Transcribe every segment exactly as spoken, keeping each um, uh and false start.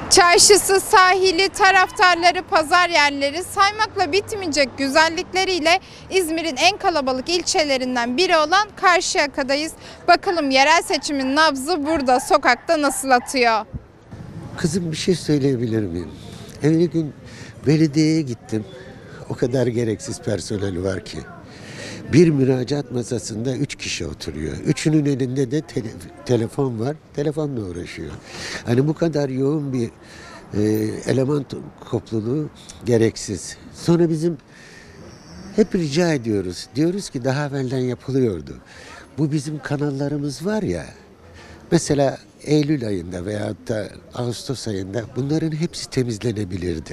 Çarşısı, sahili, taraftarları, pazar yerleri saymakla bitmeyecek güzellikleriyle İzmir'in en kalabalık ilçelerinden biri olan Karşıyaka'dayız. Bakalım yerel seçimin nabzı burada, sokakta nasıl atıyor? Kızım bir şey söyleyebilir miyim? Evli gün belediyeye gittim. O kadar gereksiz personel var ki. Bir müracaat masasında üç kişi oturuyor. Üçünün elinde de tele, telefon var. Telefonla uğraşıyor. Hani bu kadar yoğun bir e, eleman topluluğu gereksiz. Sonra bizim hep rica ediyoruz. Diyoruz ki daha evvelden yapılıyordu. Bu bizim kanallarımız var ya. Mesela Eylül ayında veyahut da Ağustos ayında bunların hepsi temizlenebilirdi.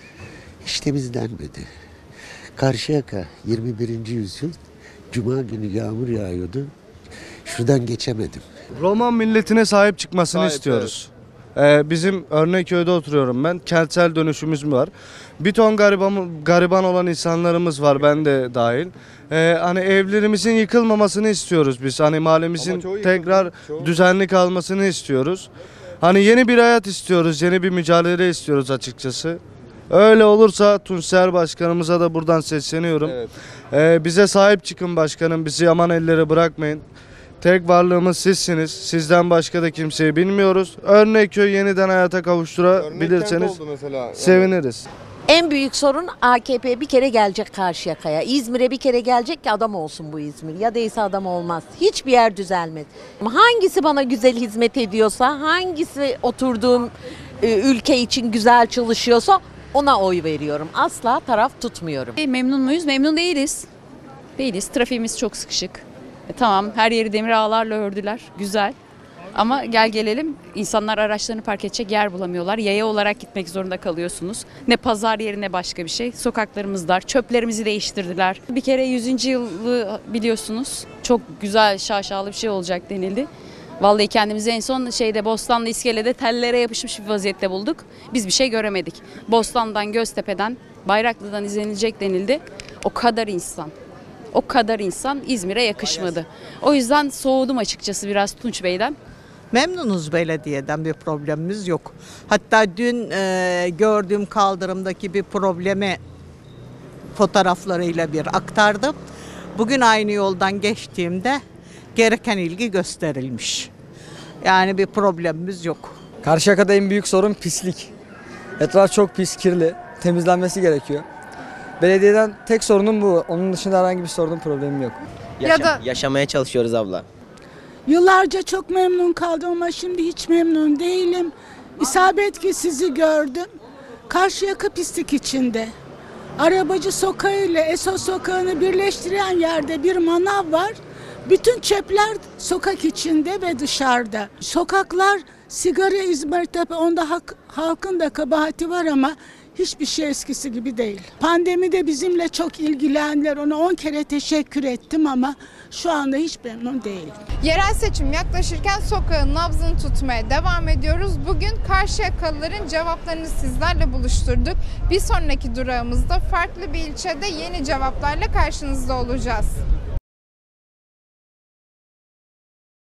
Hiç temizlenmedi. Karşıyaka yirmi birinci yüzyıl Cuma günü yağmur yağıyordu. Şuradan geçemedim. Roman milletine sahip çıkmasını sahip, istiyoruz. Evet. Ee, bizim Örnekköy'de oturuyorum ben. Kentsel dönüşümüz var. Bir ton gariban, gariban olan insanlarımız var, ben de dahil. Ee, hani evlerimizin yıkılmamasını istiyoruz biz. Hani mahallemizin tekrar çoğu... düzenli kalmasını istiyoruz. Hani yeni bir hayat istiyoruz, yeni bir mücadele istiyoruz açıkçası. Öyle olursa Tunçer Başkanımıza da buradan sesleniyorum. Evet. Ee, bize sahip çıkın başkanım, bizi yaman ellere bırakmayın. Tek varlığımız sizsiniz. Sizden başka da kimseyi bilmiyoruz. Örnekköy yeniden hayata kavuşturabilirseniz seviniriz. En büyük sorun A K P bir kere gelecek Karşıyaka'ya. İzmir'e bir kere gelecek ki adam olsun bu İzmir. Ya değilse adam olmaz. Hiçbir yer düzelmez. Hangisi bana güzel hizmet ediyorsa, hangisi oturduğum e, ülke için güzel çalışıyorsa ona oy veriyorum. Asla taraf tutmuyorum. Memnun muyuz? Memnun değiliz. Değiliz. Trafiğimiz çok sıkışık. E, tamam, her yeri demir ağlarla ördüler. Güzel. Ama gel gelelim, insanlar araçlarını park edecek yer bulamıyorlar. Yaya olarak gitmek zorunda kalıyorsunuz. Ne pazar yeri ne başka bir şey. Sokaklarımız dar. Çöplerimizi değiştirdiler. Bir kere yüzüncü yılı biliyorsunuz. Çok güzel, şaşalı bir şey olacak denildi. Vallahi kendimizi en son şeyde Bostanlı iskelede tellere yapışmış bir vaziyette bulduk. Biz bir şey göremedik. Bostan'dan, Göztepe'den, Bayraklı'dan izlenilecek denildi. O kadar insan, o kadar insan İzmir'e yakışmadı. O yüzden soğudum açıkçası biraz Tunç Bey'den. Memnunuz, belediyeden bir problemimiz yok. Hatta dün e, gördüğüm kaldırımdaki bir problemi fotoğraflarıyla bir aktardım. Bugün aynı yoldan geçtiğimde gereken ilgi gösterilmiş. Yani bir problemimiz yok. Karşıyaka'da en büyük sorun pislik. Etraf çok pis, kirli. Temizlenmesi gerekiyor. Belediyeden tek sorunum bu. Onun dışında herhangi bir sorunum, problemim yok. Yaşam, ya da yaşamaya çalışıyoruz abla. Yıllarca çok memnun kaldım ama şimdi hiç memnun değilim. İsabet ki sizi gördüm. Karşıyaka pislik içinde. Arabacı sokağı ile Esos sokağını birleştiren yerde bir manav var. Bütün çöpler sokak içinde ve dışarıda. Sokaklar sigara izmarı, tabii onda hak, halkın da kabahati var ama hiçbir şey eskisi gibi değil. Pandemide bizimle çok ilgilendiler. Ona on kere teşekkür ettim ama şu anda hiç memnun değilim. Yerel seçim yaklaşırken sokağın nabzını tutmaya devam ediyoruz. Bugün Karşıyakalıların cevaplarını sizlerle buluşturduk. Bir sonraki durağımızda farklı bir ilçede yeni cevaplarla karşınızda olacağız.